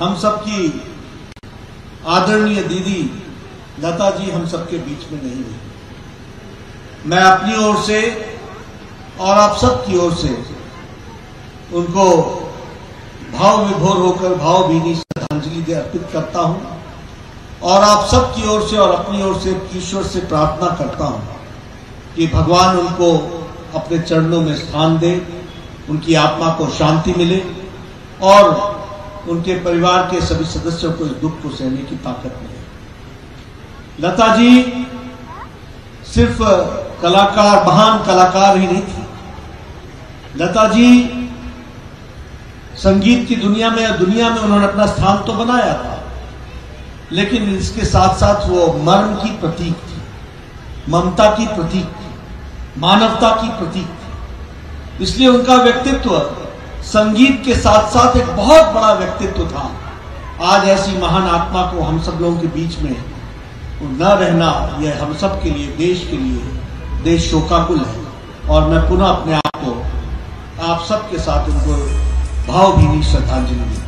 हम सबकी आदरणीय दीदी लता जी हम सबके बीच में नहीं है। मैं अपनी ओर से और आप सबकी ओर से उनको भाव विभोर होकर भावभीनी श्रद्धांजलि अर्पित करता हूं और आप सबकी ओर से और अपनी ओर से ईश्वर से प्रार्थना करता हूं कि भगवान उनको अपने चरणों में स्थान दे, उनकी आत्मा को शांति मिले और उनके परिवार के सभी सदस्यों को इस दुख को सहने की ताकत मिले। लता जी सिर्फ कलाकार, महान कलाकार ही नहीं थी। लता जी संगीत की दुनिया में उन्होंने अपना स्थान तो बनाया था, लेकिन इसके साथ साथ वो मर्म की प्रतीक थी, ममता की प्रतीक थी, मानवता की प्रतीक थी। इसलिए उनका व्यक्तित्व संगीत के साथ साथ एक बहुत बड़ा व्यक्तित्व था। आज ऐसी महान आत्मा को हम सब लोगों के बीच में न रहना, यह हम सब के लिए, देश के लिए, देश शोकाकुल है। और मैं पुनः अपने आप को आप सबके साथ उनको भावभीनी श्रद्धांजलि